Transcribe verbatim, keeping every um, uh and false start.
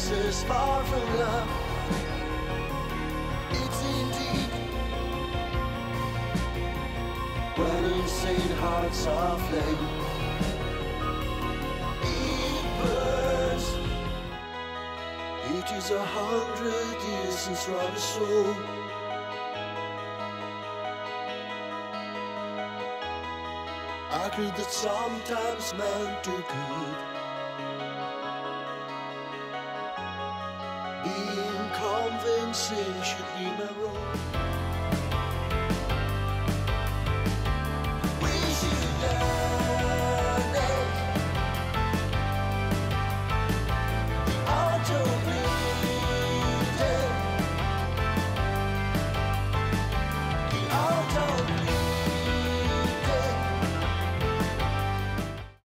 is far from love. It's indeed when insane hearts are flame. It burns. It is a hundred years since Robert soul. I agree that sometimes men do good. Being convincing should be my role.